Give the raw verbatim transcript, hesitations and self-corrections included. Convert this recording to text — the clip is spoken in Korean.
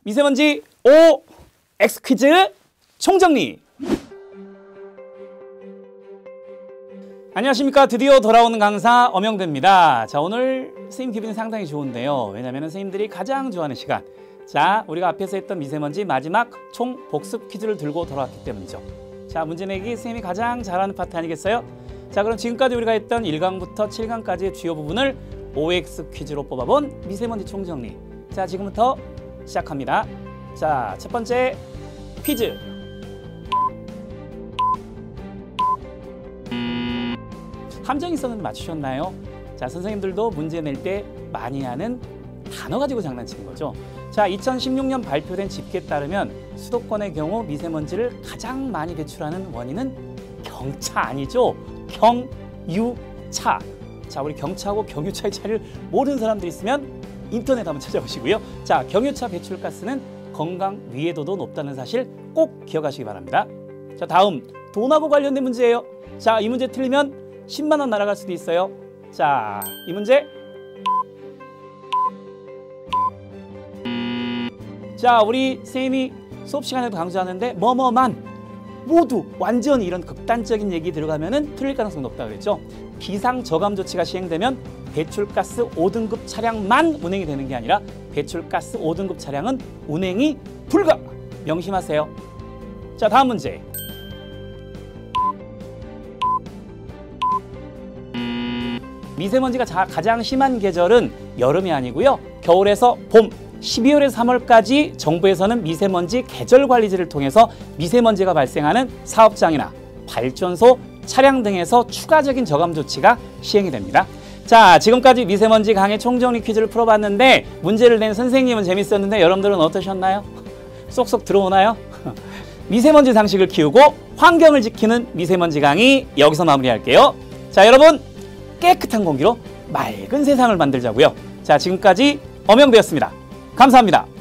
미세먼지 오 엑스 퀴즈 총정리. 안녕하십니까. 드디어 돌아오는 강사 엄영대입니다. 자, 오늘 선생님 기분이 상당히 좋은데요. 왜냐하면 선생님들이 가장 좋아하는 시간. 자, 우리가 앞에서 했던 미세먼지 마지막 총 복습 퀴즈를 들고 돌아왔기 때문이죠. 자, 문제 내기 선생님이 가장 잘하는 파트 아니겠어요? 자, 그럼 지금까지 우리가 했던 일 강부터 칠 강까지의 주요 부분을 오 엑스 퀴즈로 뽑아본 미세먼지 총정리. 자, 지금부터 시작합니다. 자, 첫 번째 퀴즈. 함정이 있었는데 맞추셨나요? 자, 선생님들도 문제 낼 때 많이 하는 단어 가지고 장난치는 거죠. 자, 이천십육 년 발표된 집계에 따르면 수도권의 경우 미세먼지를 가장 많이 배출하는 원인은 경차 아니죠? 경유차. 자, 우리 경차하고 경유차의 차이를 모르는 사람들이 있으면 인터넷 한번 찾아보시고요. 자, 경유차 배출가스는 건강 위해도도 높다는 사실 꼭 기억하시기 바랍니다. 자, 다음 돈하고 관련된 문제예요. 자, 이 문제 틀리면 십만 원 날아갈 수도 있어요. 자, 이 문제. 자, 우리 선생님이 수업 시간에도 강조하는데 뭐뭐만 모두 완전히 이런 극단적인 얘기 들어가면은 틀릴 가능성이 높다고 그랬죠. 기상 저감 조치가 시행되면 배출가스 오 등급 차량만 운행이 되는 게 아니라 배출가스 오 등급 차량은 운행이 불가. 명심하세요. 자, 다음 문제. 미세먼지가 자, 가장 심한 계절은 여름이 아니고요. 겨울에서 봄, 십이월에서 삼월까지 정부에서는 미세먼지 계절관리제를 통해서 미세먼지가 발생하는 사업장이나 발전소, 차량 등에서 추가적인 저감 조치가 시행이 됩니다. 자, 지금까지 미세먼지 강의 총정리 퀴즈를 풀어봤는데 문제를 낸 선생님은 재밌었는데 여러분들은 어떠셨나요? 쏙쏙 들어오나요? 미세먼지 상식을 키우고 환경을 지키는 미세먼지 강의 여기서 마무리할게요. 자, 여러분 깨끗한 공기로 맑은 세상을 만들자고요. 자, 지금까지 엄영대였습니다. 감사합니다.